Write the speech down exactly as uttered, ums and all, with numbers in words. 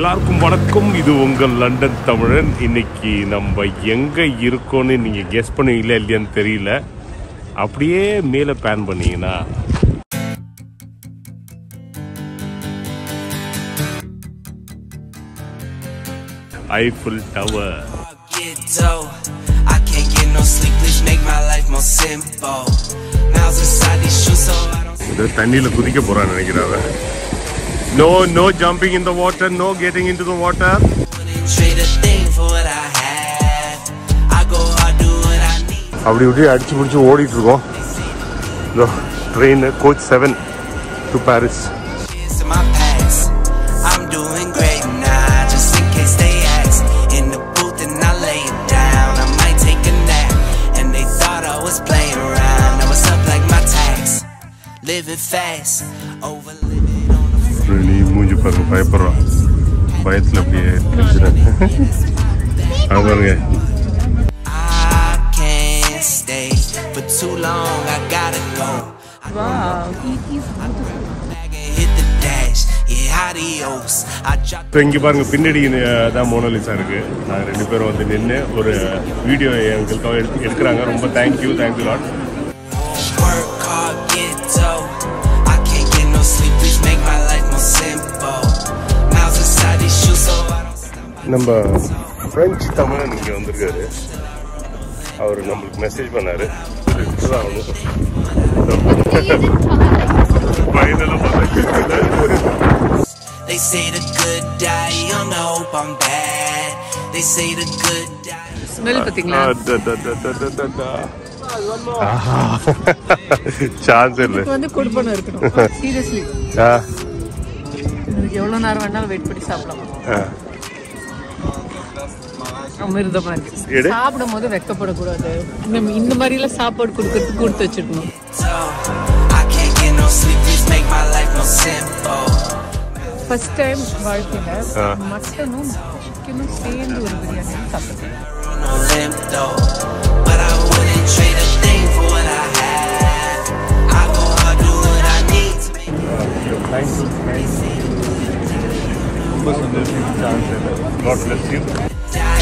எல்லாருக்கும் வணக்கம். இது உங்கள் லண்டன் தமிழன். இன்னைக்கு நம்ம எங்க இருக்கோன்னு நீங்க கெஸ் பண்ணுவீங்களா இல்லையான்னு தெரியல. அப்படியே மேல பேன் பண்ணீங்கன்னா ஐஃபில் டவர். இது தண்ணியில குதிக்க போறான்னு நினைக்கிறாங்க. No, no jumping in the water, no getting into the water. அப்படி இப்படி அடிச்சு பிடிச்சி ஓடிட்டு இருக்கோம். இந்த train coach seven to Paris. Renny மூஞ்சி பாருங்க, பயப்படுறான். பயத்துல அப்படியே பாருங்க. இங்க பாருங்க, பின்னாடி தான் மோனாலிசா இருக்கு. நாங்க ரெண்டு பேரும் வந்து நின்று ஒரு வீடியோ எங்களுக்காக எடுக்கிறாங்க. ரொம்ப தேங்க்யூ தேங்க்யூ லாட். நம்ம பிரெஞ்சு தமிழன் இங்கே வந்திருக்காரு. அவர் நம்மளுக்கு மெசேஜ் பண்ணாரு. சான்ஸ் இல்லை. எவ்வளவு நேரம் வேணாலும் வெயிட் பண்ணி சாப்பிடலாம். சாப்பிடும் போது வெக்கப்படக்கூடாது. இந்த மாதிரி எல்லாம் சாப்பாடு கொடுக்கறதுக்கு கொடுத்து வச்சிருக்கணும். ஃபர்ஸ்ட் டைம் வாழ்க்கையில மட்டனும் சிக்கனும் சேர்ந்து ஒரு பிரியாணி சாப்பிட்டேன். ரொம்ப சந்தோஷம். God bless you.